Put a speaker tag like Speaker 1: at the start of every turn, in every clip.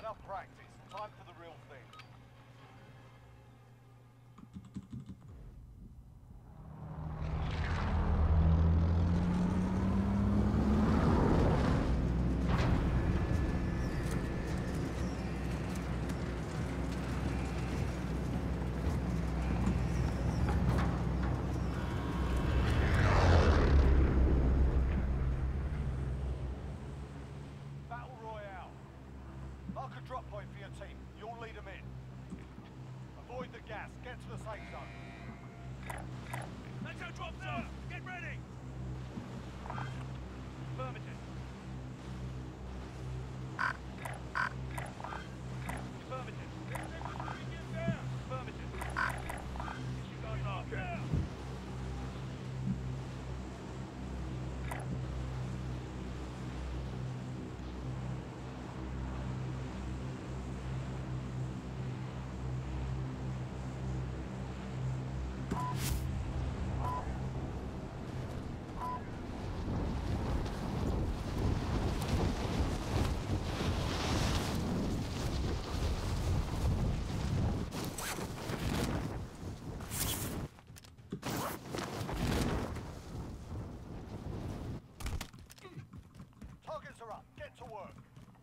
Speaker 1: Enough practice. Time for the real thing. Battle Royale. Mark a drop point for your team. You'll lead them in. Avoid the gas. Get to the safe zone.
Speaker 2: Let's go drop zone! Get ready! Affirmative. Affirmative. Affirmative. Disregard marker.
Speaker 1: Targets are up. Get to work.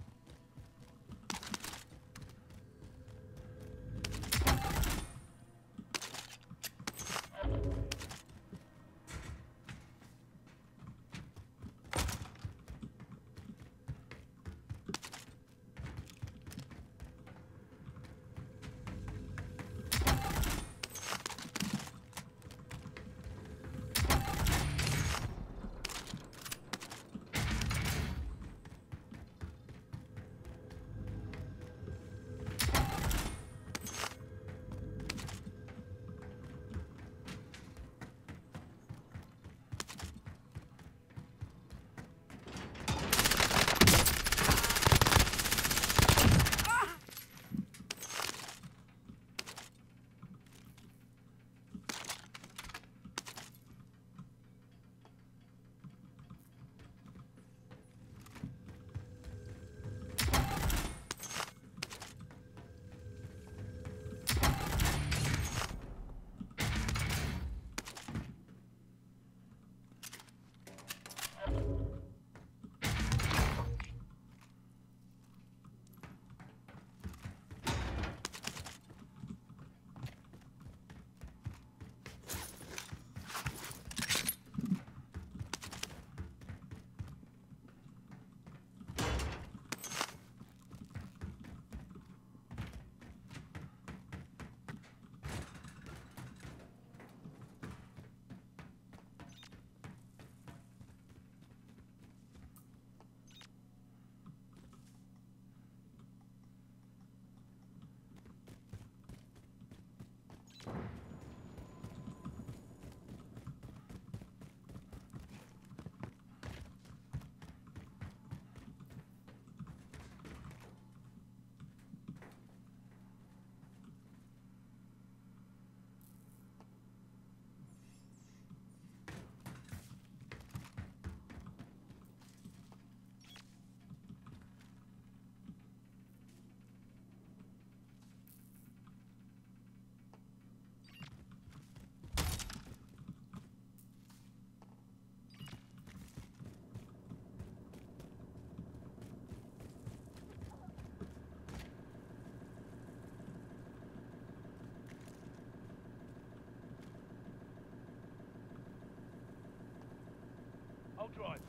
Speaker 2: I'll drive.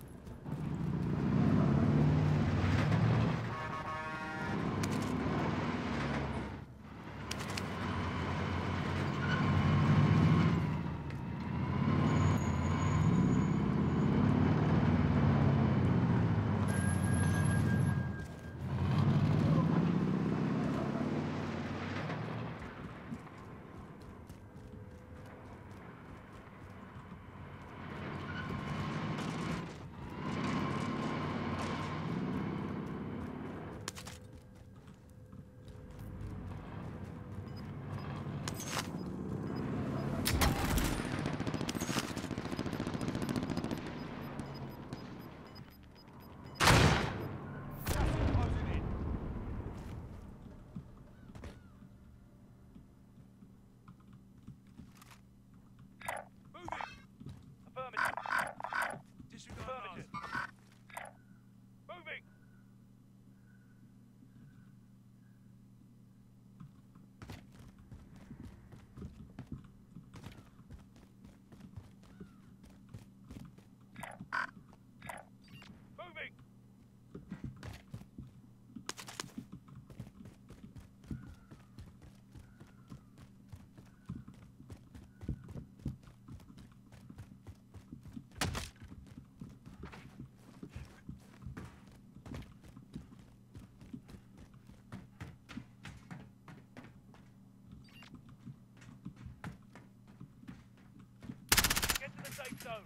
Speaker 2: safe zone.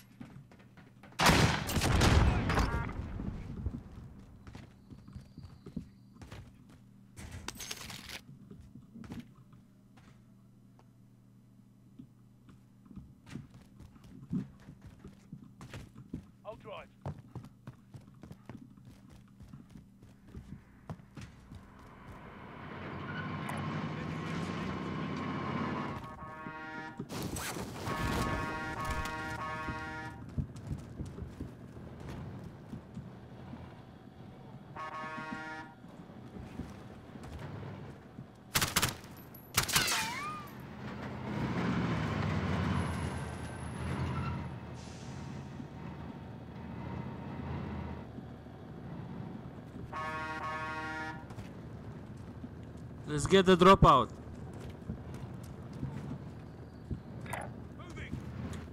Speaker 2: I'll drive.
Speaker 3: Let's get the dropout.
Speaker 2: Moving.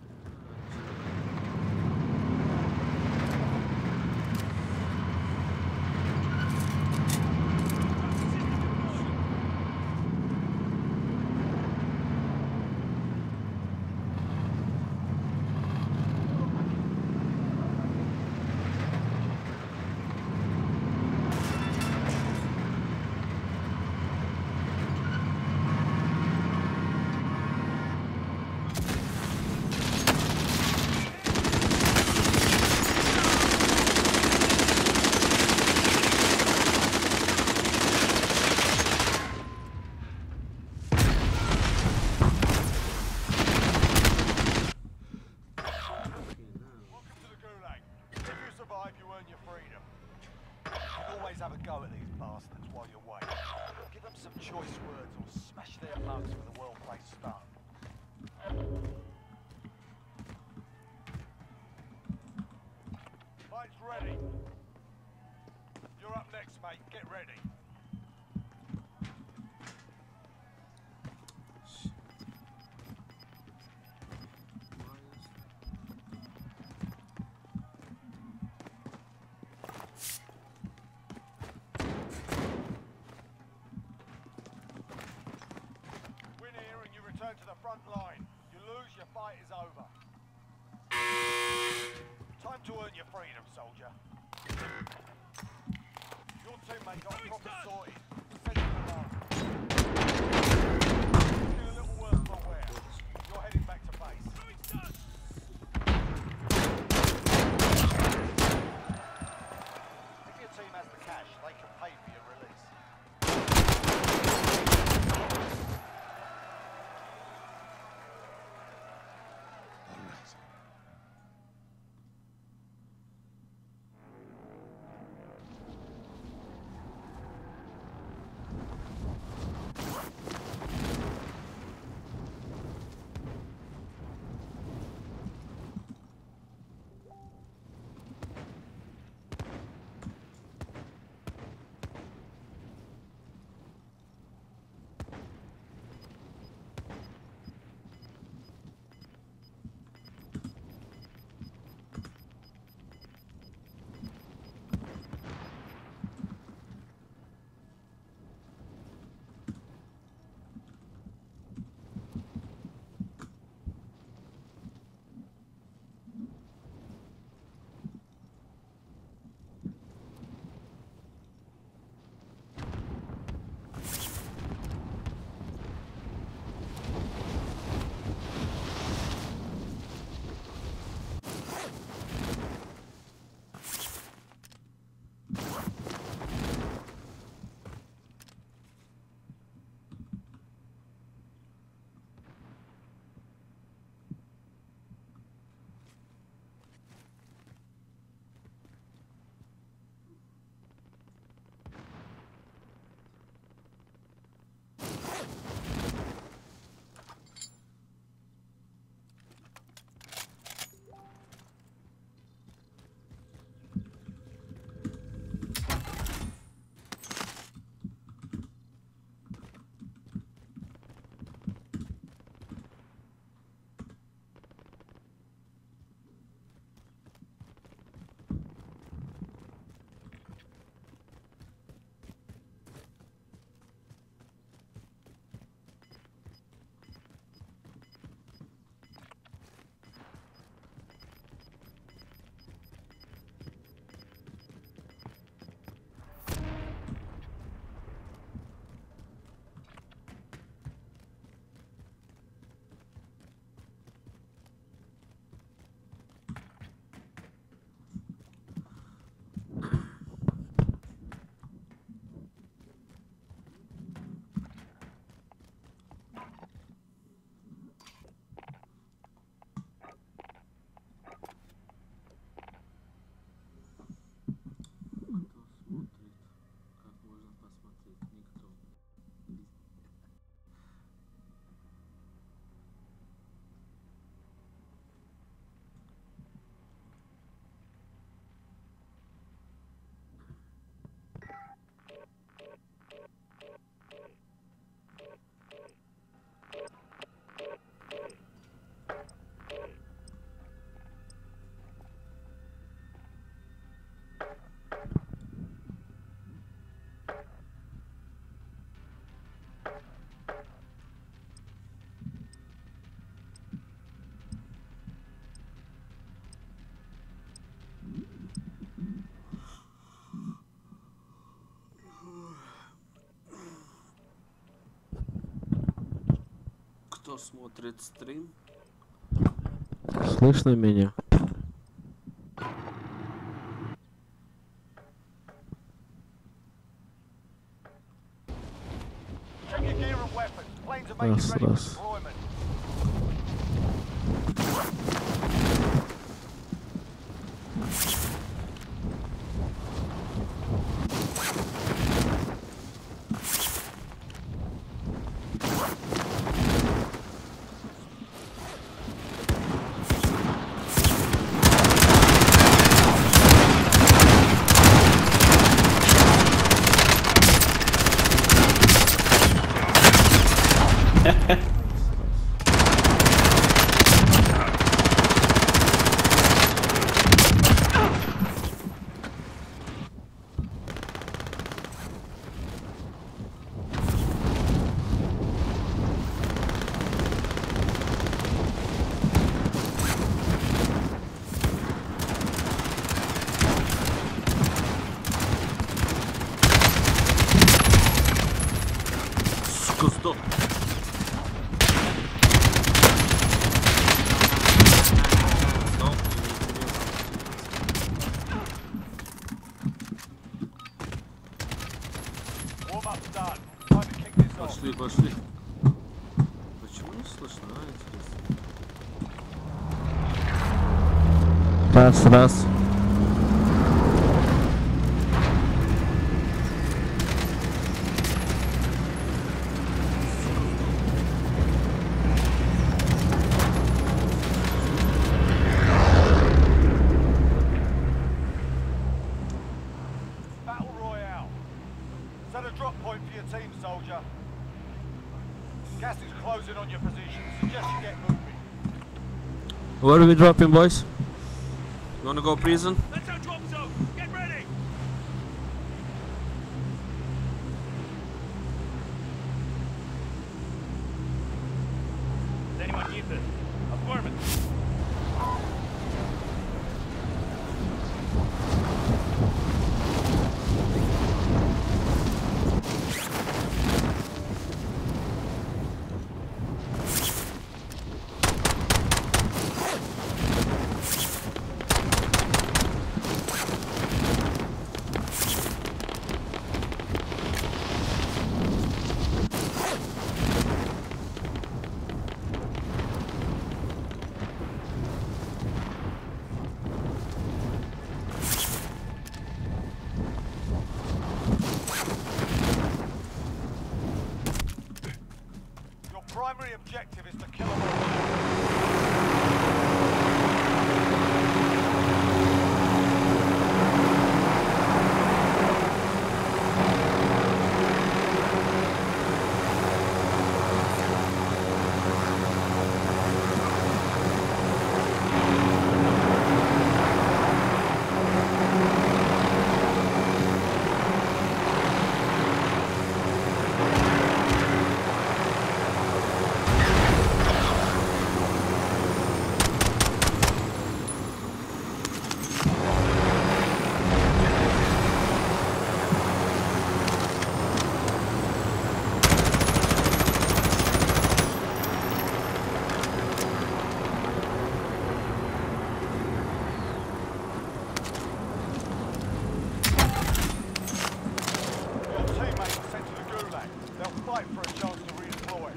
Speaker 1: Welcome to the Gulag. If you survive, you earn your freedom. You can always have a go at these bastards while you're waiting. Give them some choice words or smash their mugs with a well-placed stun. Fight's ready. You're up next, mate. Get ready. Win here and you return to the front line. You lose, your fight is over. Time to earn your freedom, soldier. Your teammate got a proper sorted. Send him along. Feel a little worse for wear. You're heading back to base. If your team has the cash, they can pay for your release.
Speaker 3: Кто смотрит стрим?
Speaker 4: Слышно меня?
Speaker 1: Check your gear and weapons. Planes are making
Speaker 4: Раз,
Speaker 1: ready for
Speaker 4: раз.
Speaker 1: deployment.
Speaker 3: Сука, сдох. Сдох,
Speaker 1: Warm-up's done. Time to kick this off.
Speaker 3: пошли, пошли. Почему не слышно, интересно?
Speaker 4: Раз, раз.
Speaker 1: Battle Royale. Set a drop point for your team, soldier. Gas is closing on your position. Suggest you get moving.
Speaker 3: Where are we dropping, boys? You wanna go prison?
Speaker 2: Let's go drop zone. Get ready. Does anyone need this? Affirmative.
Speaker 1: Your primary objective is to kill them all. Your teammates are sent to the Gulag. They'll fight for a chance to redeploy.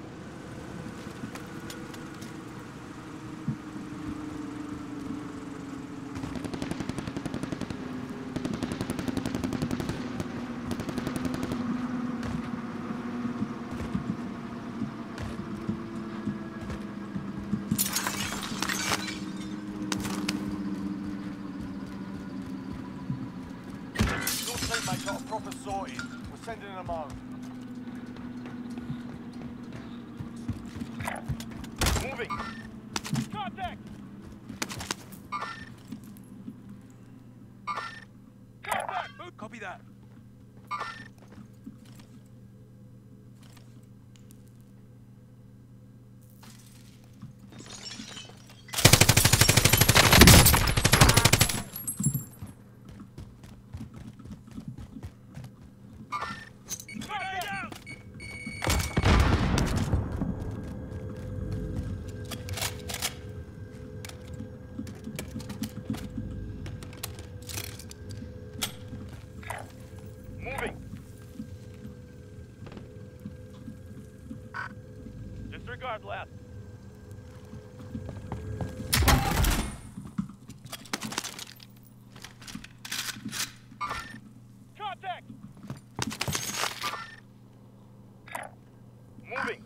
Speaker 1: Your teammate got a proper sorting. We're sending them home.
Speaker 2: Moving. Contact. Contact. Move. Copy that. Grenade out. Disregard left. Contact! Moving.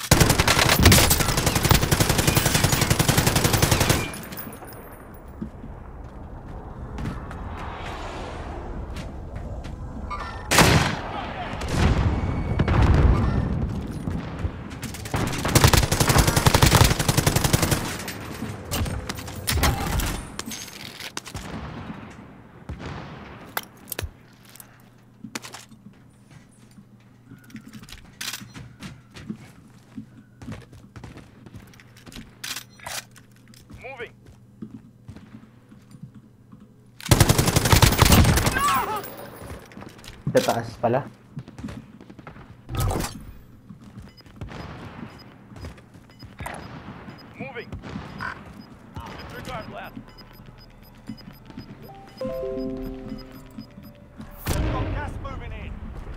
Speaker 2: Moving.
Speaker 4: Sa taas pala.
Speaker 2: Moving. Disregard left.
Speaker 1: We've got gas moving in.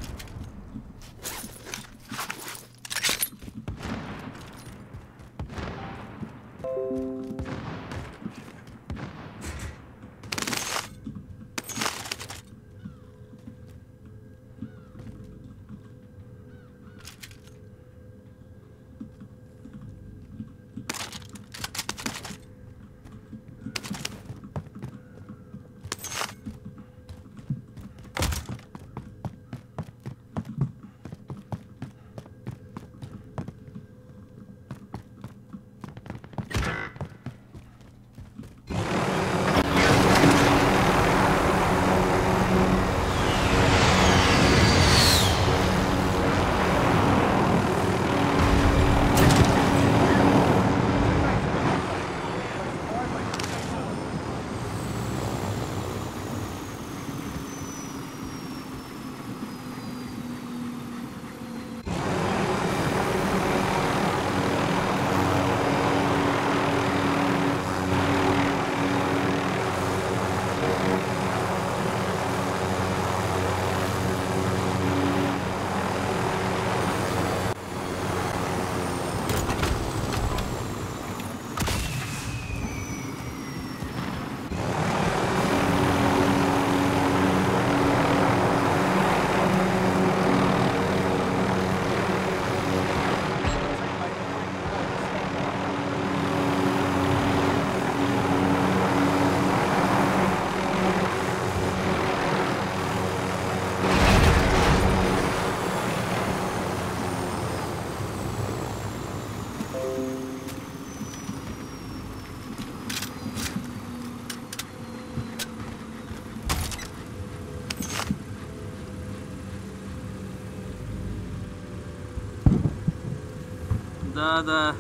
Speaker 3: Да.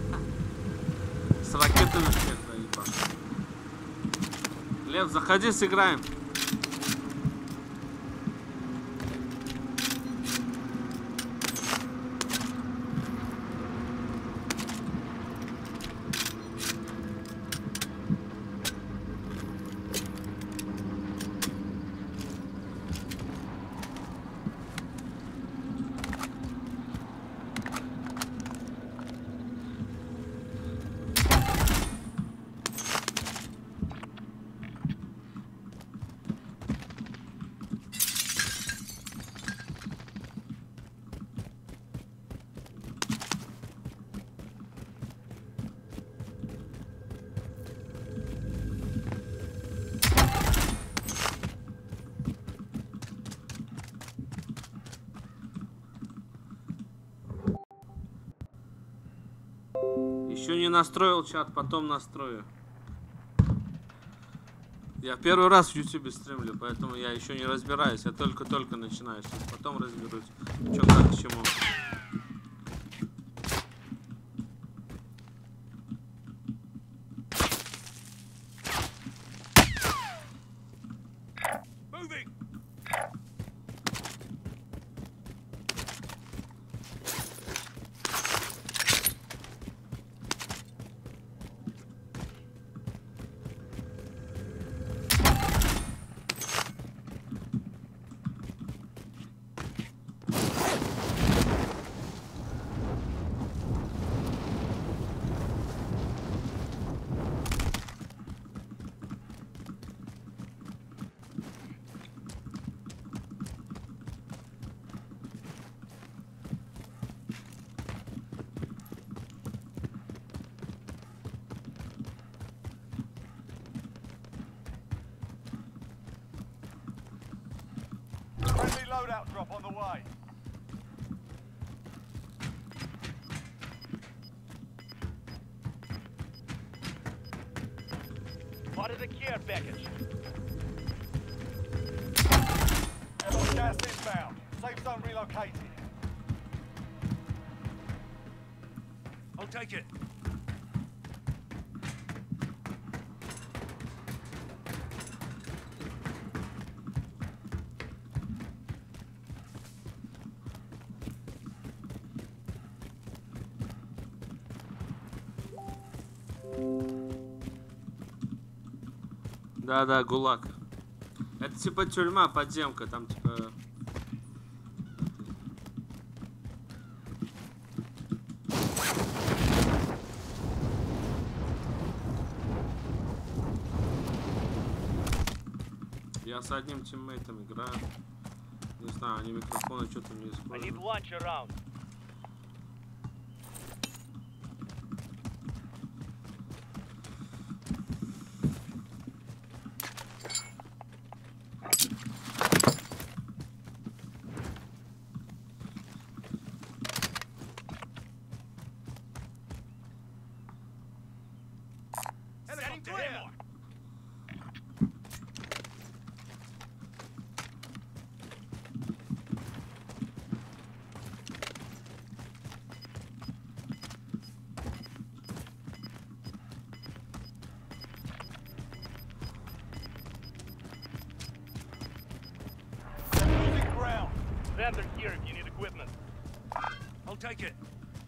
Speaker 3: С ракетами всех заебал. Лев, заходи, сыграем. Еще не настроил чат, потом настрою. Я первый раз в YouTube стримлю, поэтому я еще не разбираюсь. Я только-только начинаю. Сейчас потом разберусь, что как к чему.
Speaker 2: Moving.
Speaker 1: Friendly loadout drop on the way.
Speaker 2: Spotted a care package.
Speaker 1: Gas inbound. Safe zone relocated.
Speaker 2: I'll take it.
Speaker 3: Да, ГУЛАГ. Это типа тюрьма, подземка, там типа... Я с одним тиммейтом играю. Не знаю, они микрофоны что-то не
Speaker 2: I need
Speaker 3: используют.
Speaker 2: lunch around. Helicopter here.
Speaker 1: Losing ground.
Speaker 2: Vendor here if you need equipment. I'll take it.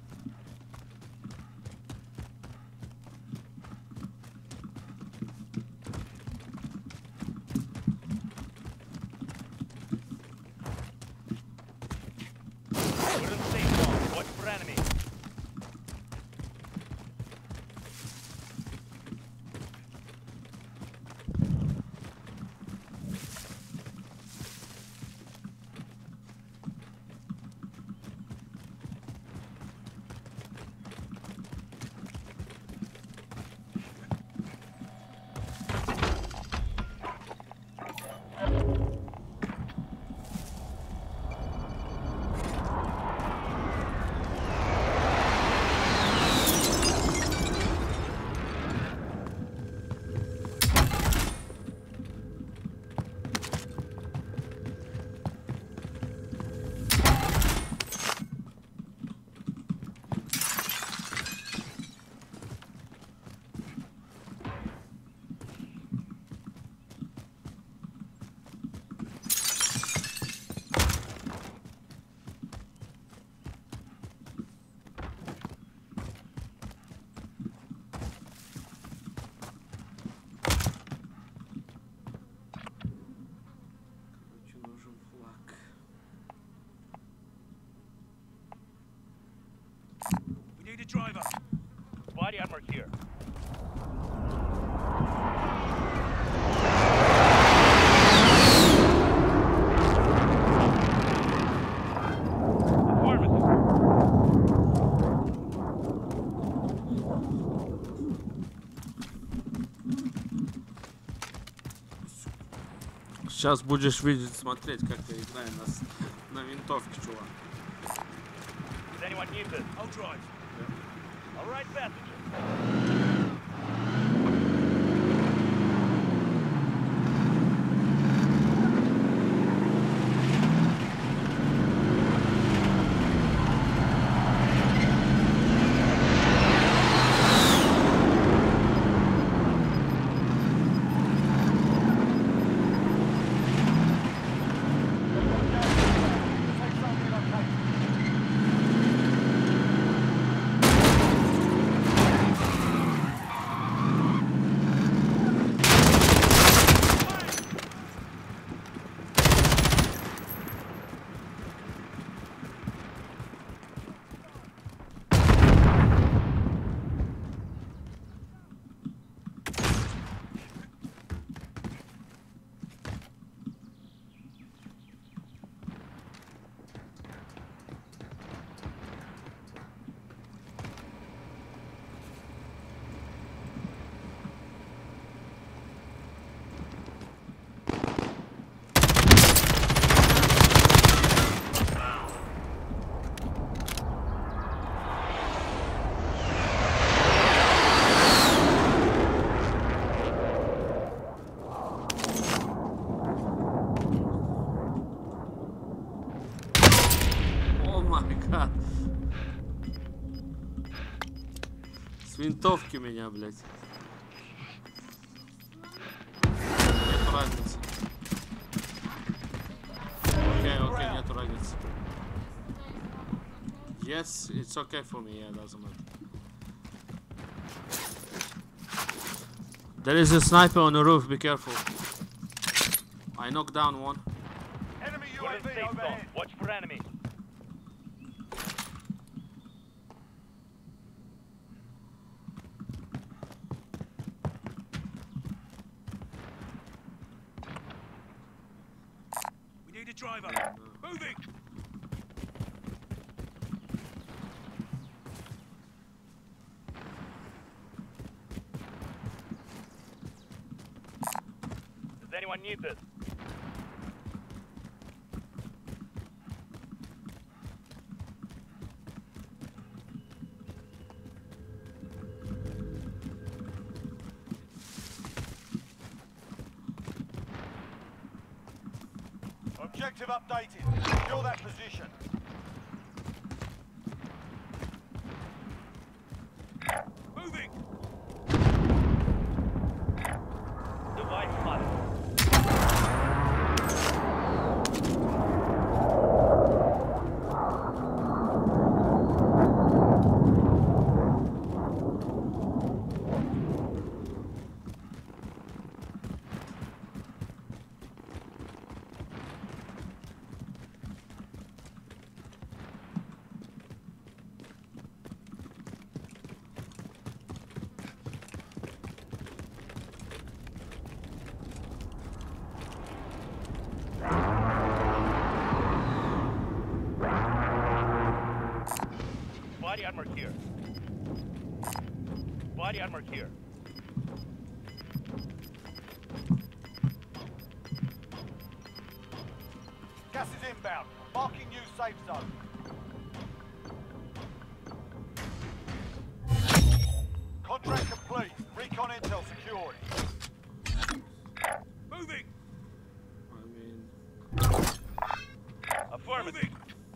Speaker 2: We're in safe zone. Watch for enemy.
Speaker 3: Короче, нужен флаг.
Speaker 2: We need a driver. Body armor here. Pharmacy.
Speaker 3: Сейчас будешь видеть, смотреть, как я играю на винтовке, чувак.
Speaker 2: Does anyone need this? I'll drive. All right, passengers.
Speaker 1: Safe zone relocated.
Speaker 3: С винтовки меня, блядь. Нет разницы. Окей, нету разницы. Yes, it's okay for me, yeah, doesn't matter. There is a sniper on the roof, be careful. I knocked down one.
Speaker 1: Enemy
Speaker 2: You're in
Speaker 1: UAV
Speaker 2: safe zone.
Speaker 1: overhead.
Speaker 2: Watch for enemy. We need a driver. Moving. Does anyone need this?
Speaker 1: Objective updated. Secure that position.
Speaker 2: Moving. Device spotted. Body armor here. Body armor here.
Speaker 1: Gas is inbound. Marking new safe zone. Contract complete. Recon intel secured.
Speaker 2: Moving.
Speaker 3: I mean,
Speaker 2: Affirmative.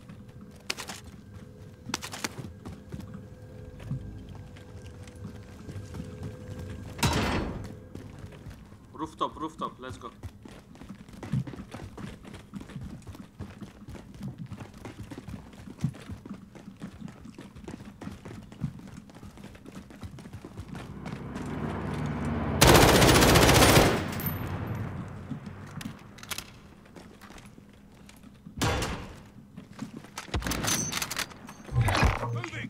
Speaker 3: rooftop, let's go.
Speaker 2: Moving.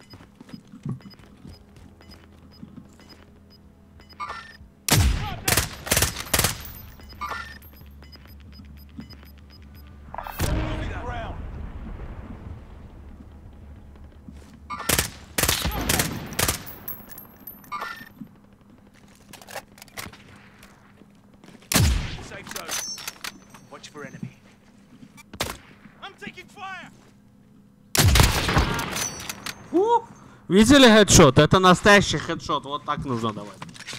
Speaker 1: Losing ground.
Speaker 2: Safe zone. Watch for enemy. I'm taking fire.
Speaker 3: Видели хедшот? Это настоящий хедшот. Вот так нужно давать.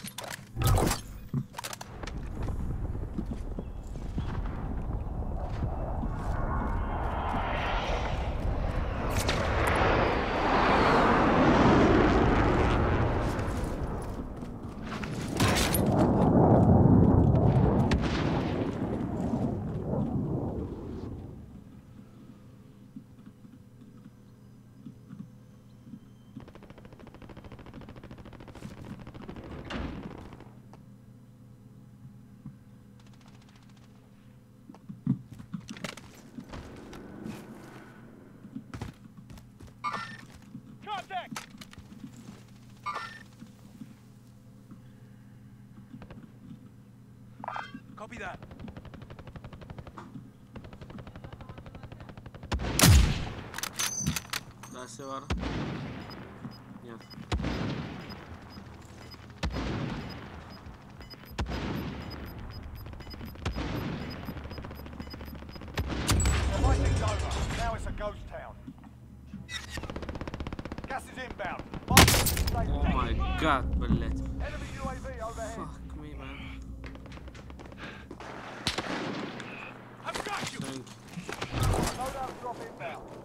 Speaker 2: Contact. Copy that.
Speaker 3: Дальше вар. Нет.
Speaker 1: The fighting's over. Now it's a ghost town. Gas is inbound. Marking new safe
Speaker 3: О
Speaker 1: zone.
Speaker 3: май гад, блять.
Speaker 1: Enemy UAV overhead.
Speaker 3: Fuck me, man.
Speaker 2: I've got you.
Speaker 3: Thank
Speaker 1: Loadout drop inbound.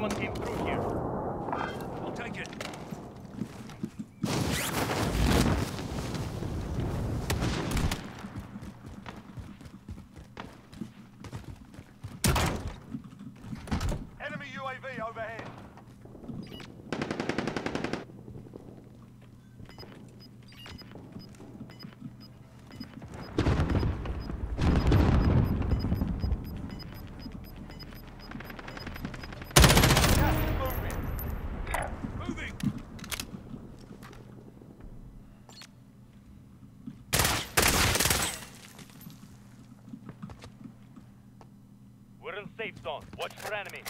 Speaker 2: Someone came through here. I'll take it.
Speaker 1: Enemy UAV overhead. Gas is moving.
Speaker 2: Moving! We're in safe zone. Watch for enemy.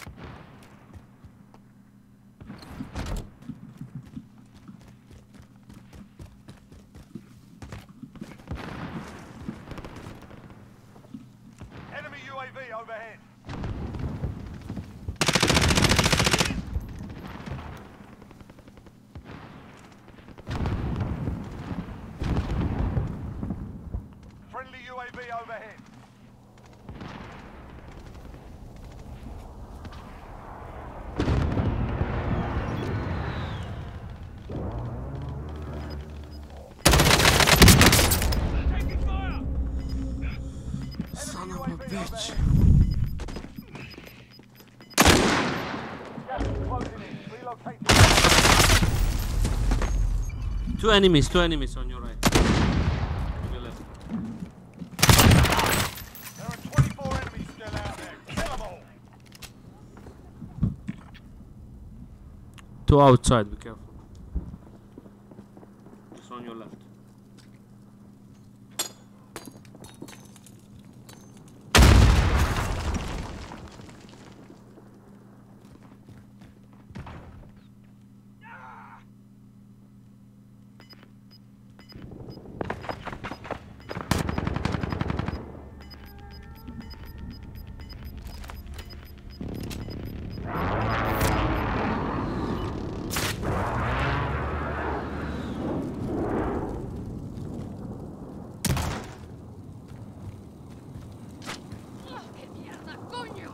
Speaker 1: Enemy UAV overhead. Friendly UAV overhead.
Speaker 2: Taking fire!
Speaker 3: Son
Speaker 1: Enemy
Speaker 3: of a
Speaker 1: UAV
Speaker 3: bitch.
Speaker 1: overhead. Gas is closing in. Relocating.
Speaker 3: Two enemies on your right. To your left.
Speaker 1: There are 24 enemies still out there. Kill them all.
Speaker 3: Two outside, be careful. It's on your left.
Speaker 4: ¡Qué mierda, coño!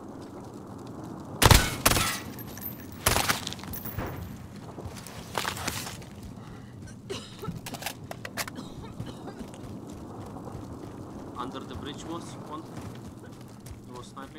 Speaker 3: Under the bridge was one. He was sniping.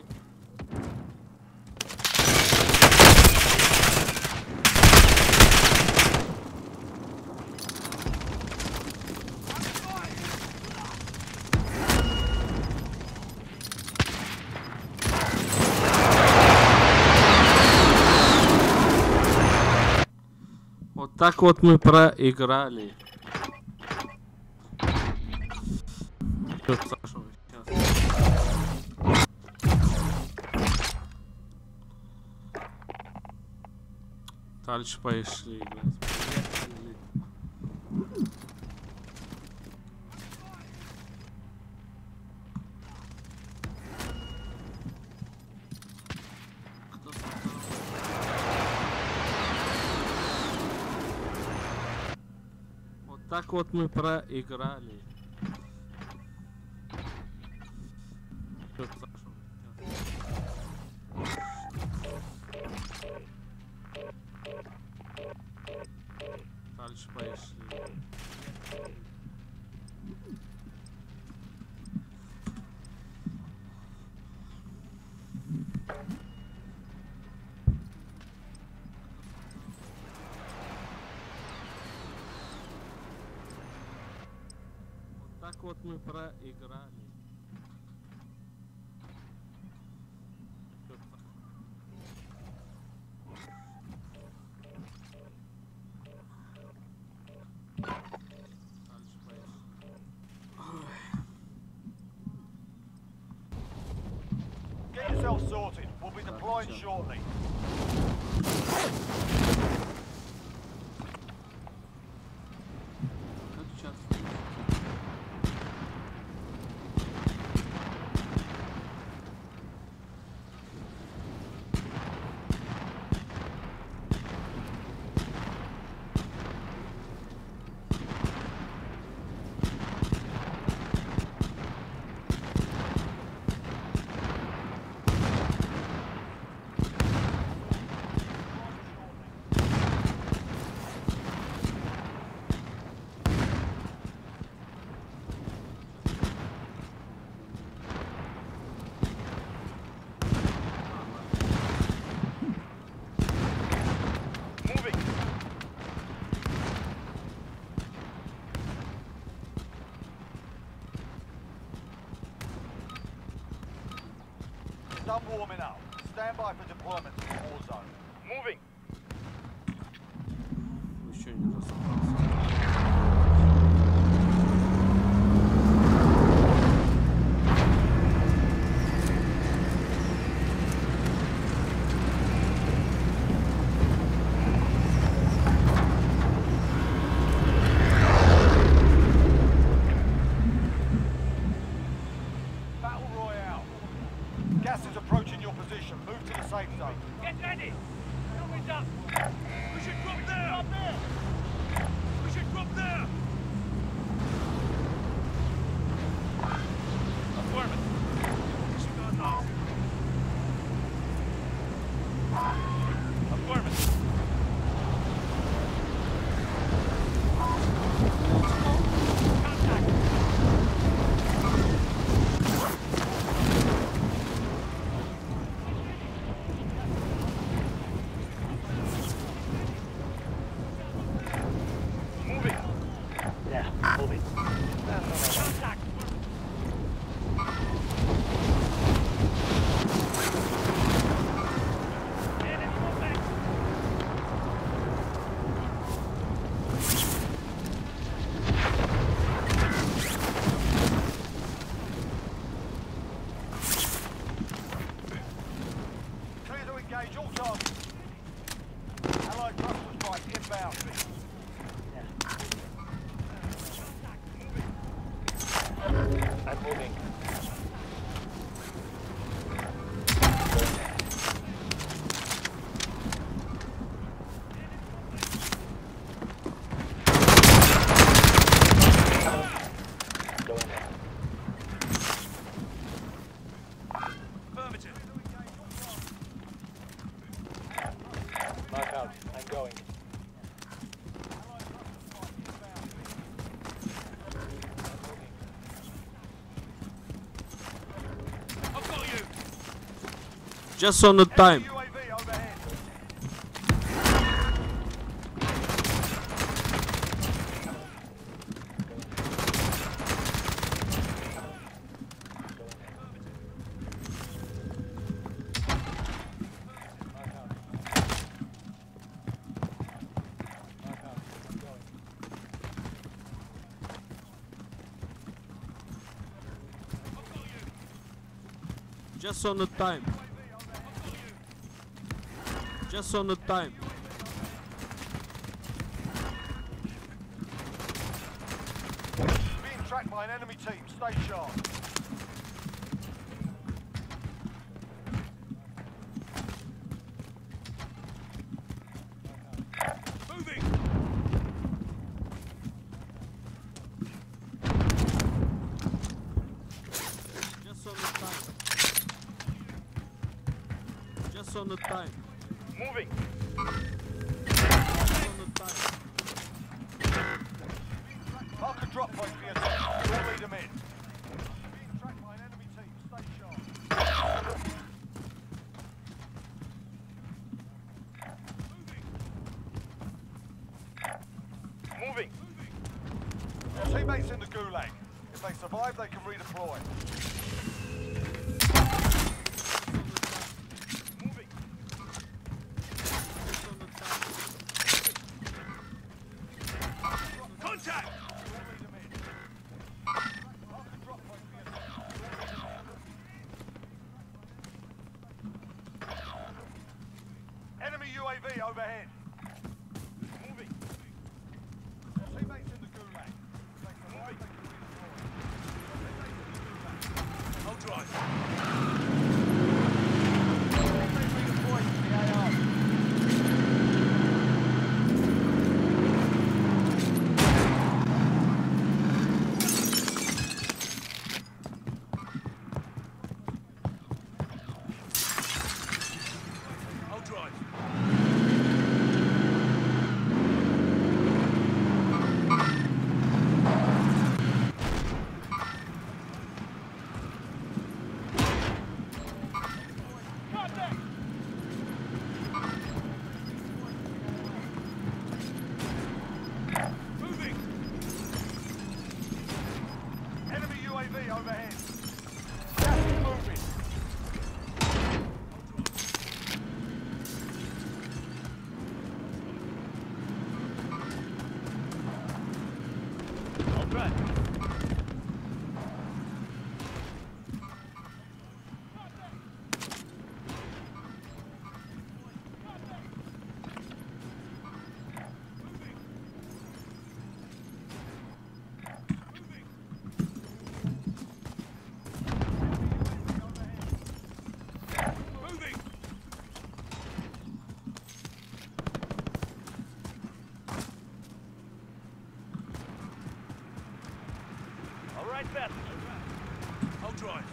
Speaker 3: Вот так вот мы проиграли. Всё, Саша, сейчас. Дальше пошли, блядь. Поехали. Кто там? Вот так вот мы проиграли. Всё, Саша, сейчас. Дальше пошли. Вот так вот мы проиграли. Всё, Саша. Дальше поехали.
Speaker 1: Get yourself sorted. We'll be deploying shortly.
Speaker 3: Как сейчас?
Speaker 1: done warming up. Stand by for deployment to the war zone.
Speaker 2: Moving.
Speaker 3: Еще не разобрался.
Speaker 1: Battle Royale. Gas is approaching your position. Move to the safe zone.
Speaker 2: Get ready. Moving up. We should drop there. Up there. We should drop there. Affirmative. Disregard now. Affirmative. Contact. Moving. Yeah, moving. Contact. Enemy movement.
Speaker 1: Clear to engage all targets. Allied cluster strike inbound.
Speaker 2: I'm moving. Go in there. Affirmative. Mark out. I'm going. I've got you.
Speaker 3: Just on the time.
Speaker 1: UAV overhead.
Speaker 3: Just on the time. Just on the time.
Speaker 1: Being tracked by an enemy team. Stay sharp.
Speaker 2: Moving.
Speaker 3: Just on the time. Just on the time.
Speaker 2: Moving.
Speaker 3: Just on the time.
Speaker 1: Mark a drop point for your team. We'll lead them in. Being tracked by an enemy team. Stay sharp.
Speaker 2: Moving.
Speaker 1: Your teammates in the gulag. If they survive, they can redeploy.
Speaker 2: Moving.
Speaker 3: Just on the time.
Speaker 2: Contact.
Speaker 1: We'll lead them in. Mark a drop point for your team. Enemy UAV overhead.
Speaker 2: Moving.
Speaker 1: Your teammates in the gulag. If they survive, they can redeploy.
Speaker 2: I'll drive.
Speaker 1: They redeploy to the AR.
Speaker 2: I'll drive. drive. All right, passenger. I'll drive.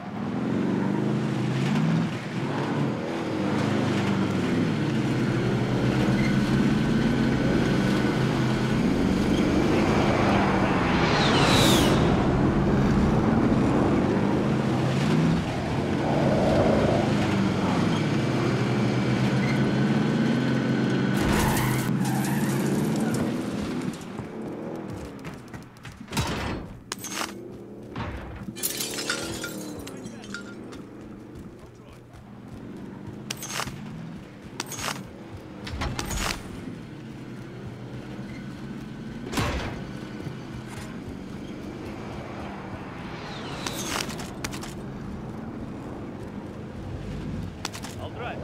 Speaker 2: I'll drive.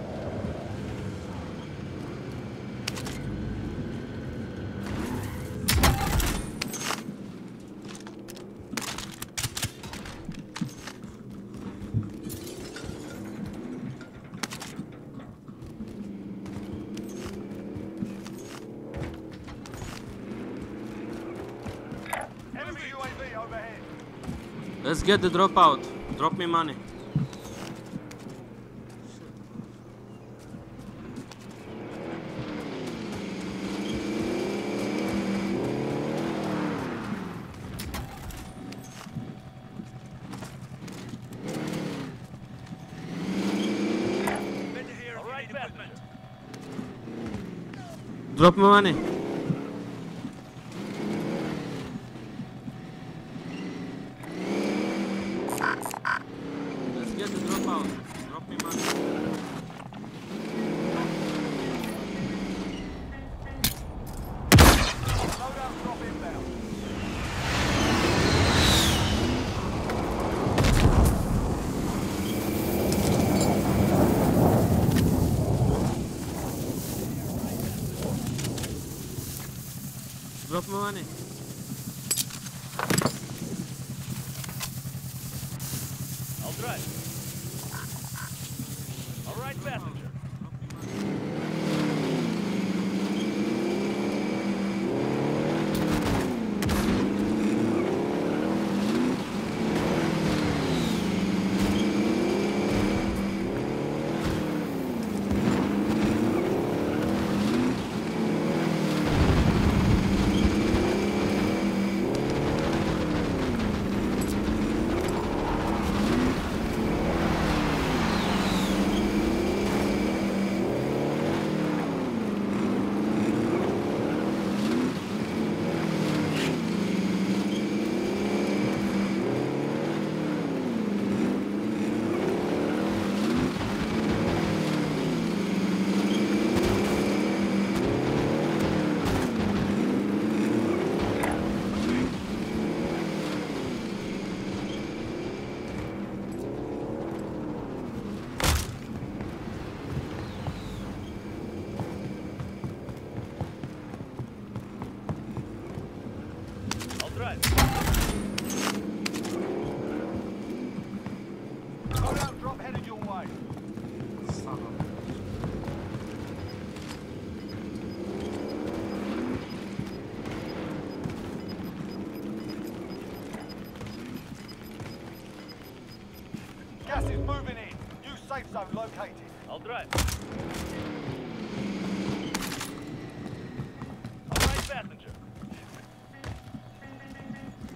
Speaker 1: Enemy UAV overhead.
Speaker 3: Let's get the drop out. Drop me money.
Speaker 2: All right, passenger.
Speaker 3: Drop me money. Let's get the drop out. Drop me money.
Speaker 1: Loadout drop inbound.
Speaker 3: Drop me money.
Speaker 2: I'll drive. All right, passenger. I'll drive.
Speaker 1: Loadout drop headed your way. Gas is moving in. New safe zone located.
Speaker 2: I'll drive. All right, passenger.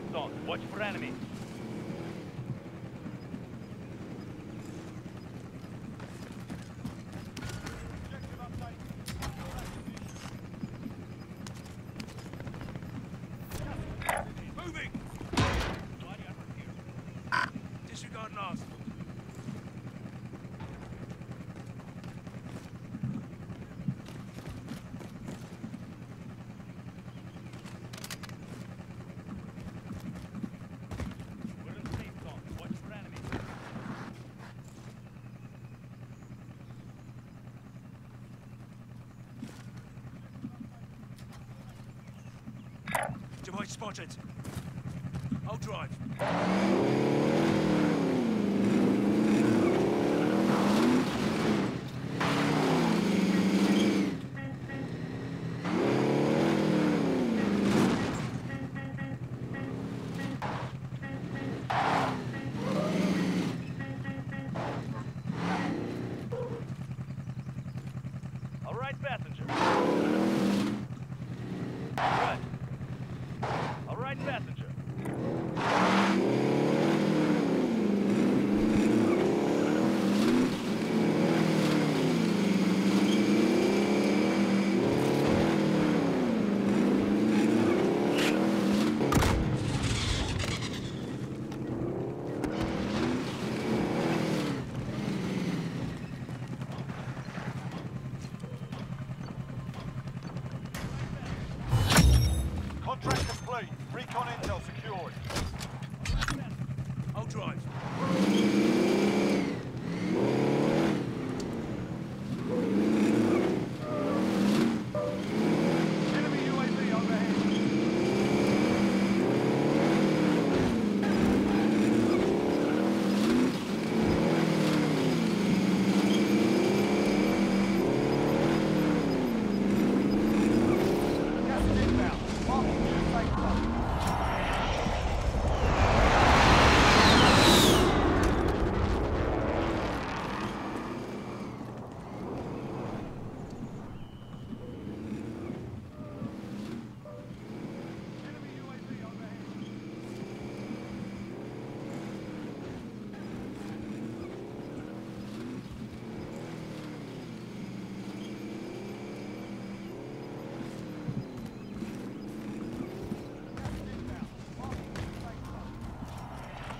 Speaker 2: zone. Watch for enemies.
Speaker 5: Moving! Disregard last.
Speaker 2: We're in safe zone. Watch for enemies.
Speaker 5: Device spotted. I'll drive.
Speaker 2: All right, passenger. Good. All right, passenger.
Speaker 1: Contract complete. Recon intel secured.
Speaker 5: I'll drive.
Speaker 1: Enemy UAV overhead. Gas is inbound. Marking new safe zone. Enemy UAV overhead. Gas is inbound. Marking new safe zone.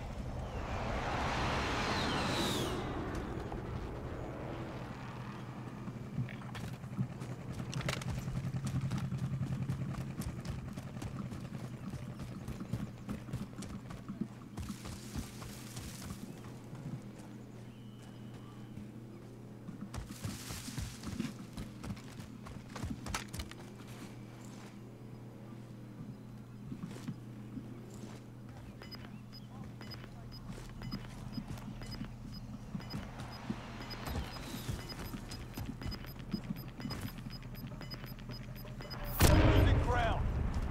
Speaker 1: Losing ground.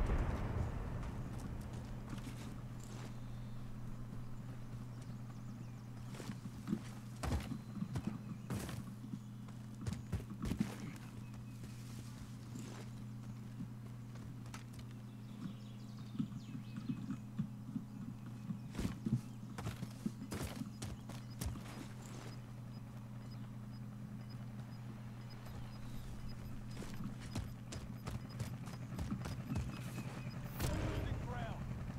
Speaker 1: Losing ground.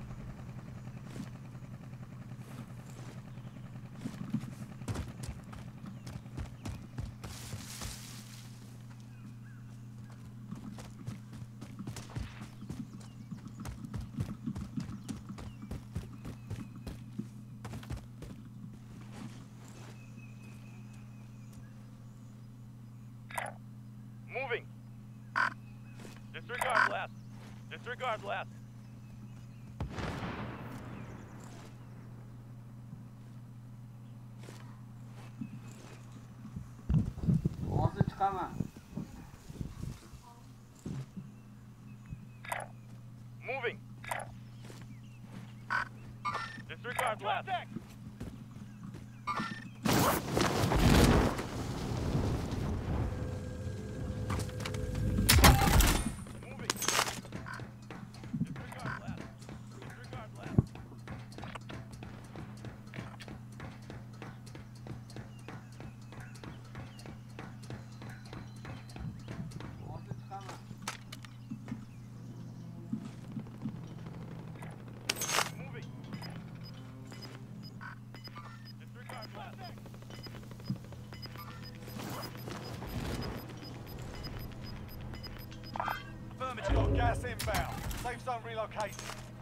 Speaker 2: Moving. Disregard last. Disregard last.
Speaker 3: Orası çıkama.
Speaker 2: Moving. Disregard last. Moving. Disregard last. Disregard
Speaker 1: zone relocated.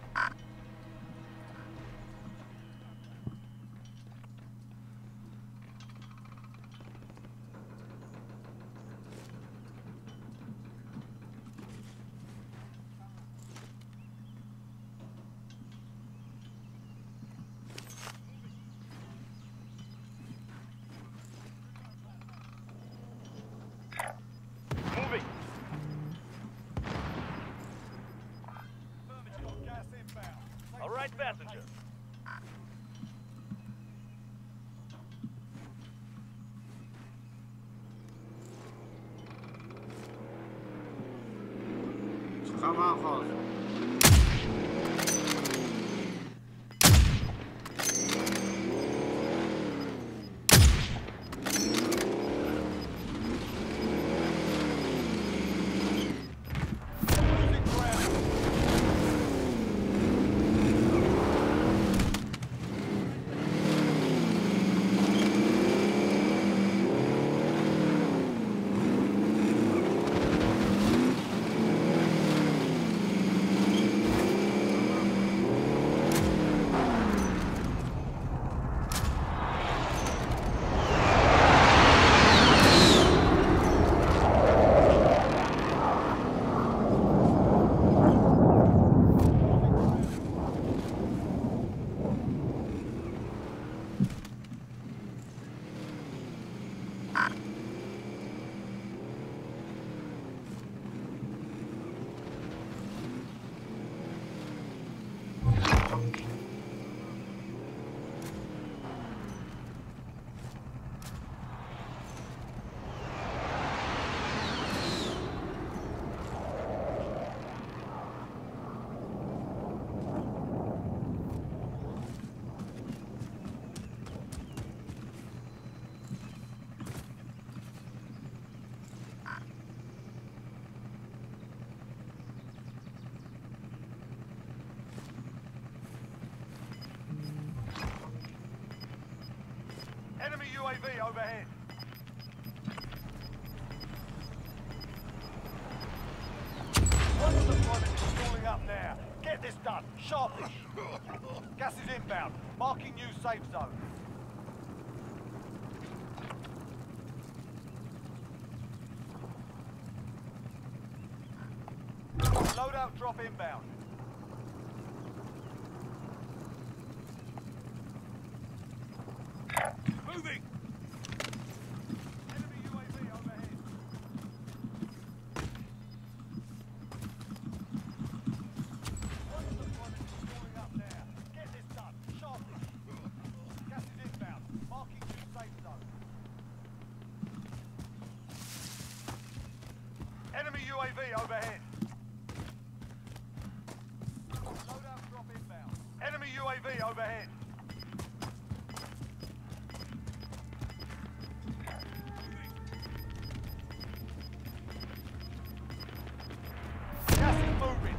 Speaker 2: Moving.
Speaker 1: Gas inbound.
Speaker 2: All right, passenger.
Speaker 3: Çıkamam fazla.
Speaker 1: Losing ground. Enemy UAV overhead. One deployment is stalling up now. Get this done. Sharpish. Gas is inbound. Marking new safe zone. Loadout drop inbound.
Speaker 5: Moving!
Speaker 1: Enemy UAV overhead. One deployment is stalling up now. Get this done. Sharpish. Gas is inbound. Marking new safe zone. Enemy UAV overhead. Loadout drop inbound. Enemy UAV overhead. Gas is moving.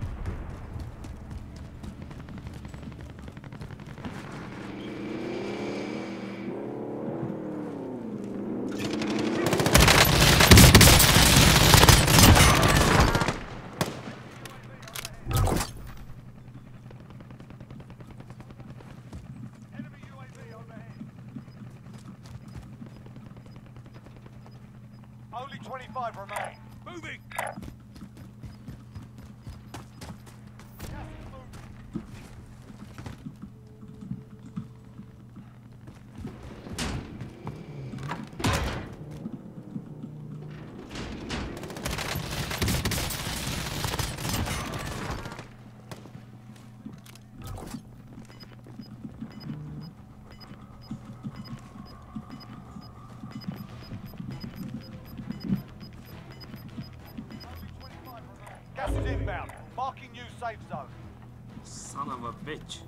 Speaker 1: Enemy UAV overhead. Only 25 remain.
Speaker 5: Moving!
Speaker 1: Gas is moving. Gas is inbound. Marking new safe zone.
Speaker 3: Son of a bitch.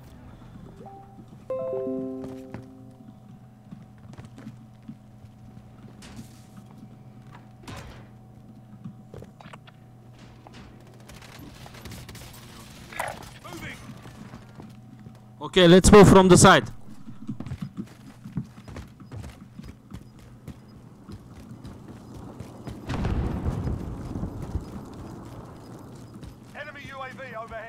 Speaker 5: Moving!
Speaker 3: Okay, let's move from the side.
Speaker 1: Enemy UAV overhead.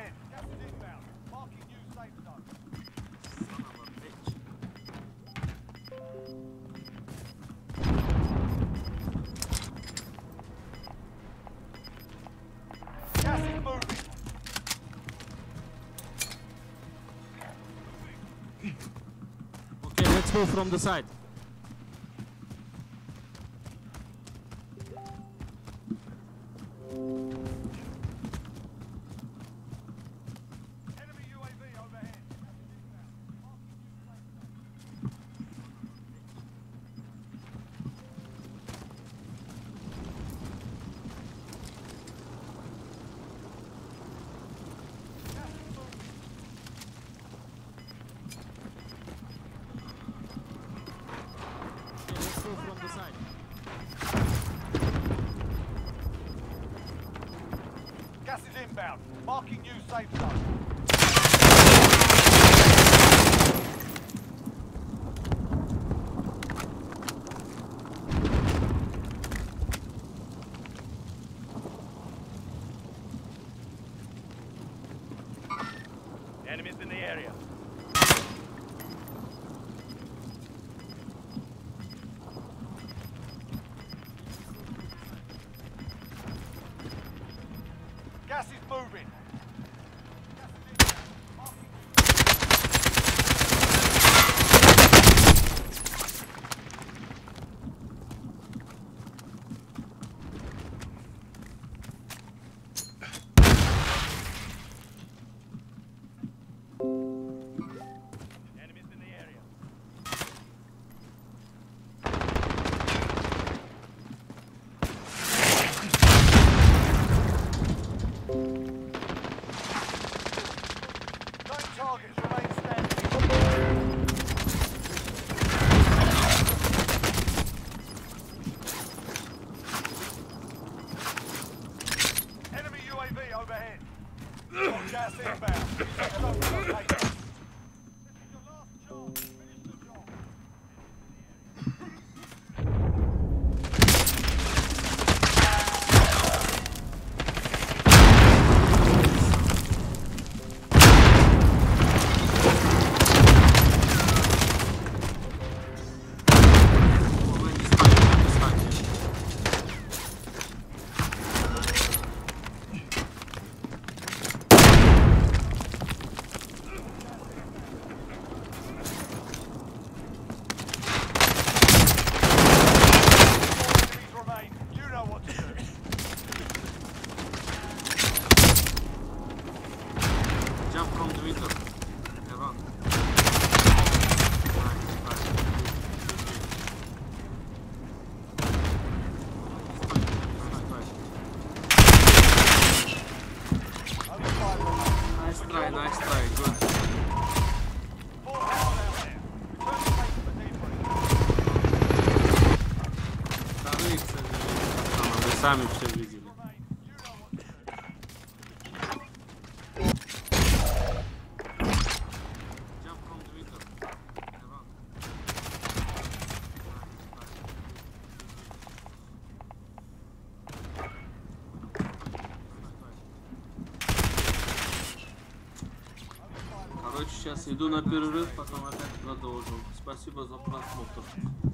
Speaker 3: Okay, let's move from the side.
Speaker 1: Enemy UAV overhead.
Speaker 3: Okay, let's move from the side.
Speaker 1: Gas is inbound. Marking new safe zone.
Speaker 2: Enemies in the area.
Speaker 1: Gas is moving.
Speaker 2: Enemies in the area.
Speaker 1: Nine targets remain standing. Enemy UAV overhead. Gas inbound. Safe zone relocated. This is your last chance. Finish the job. Enemies remain. You know what to do.
Speaker 3: Jump from the window. Okay, run.
Speaker 1: Only 5 remain.
Speaker 3: Nice try, good.
Speaker 1: 4 hard out there. Return to base for debrief.
Speaker 3: Вторые, к сожалению, вы сами все видели.
Speaker 1: Remain. You know what to do.
Speaker 3: Jump from the window. Okay, run. Короче, сейчас иду на перерыв, потом опять продолжу. Спасибо за просмотр.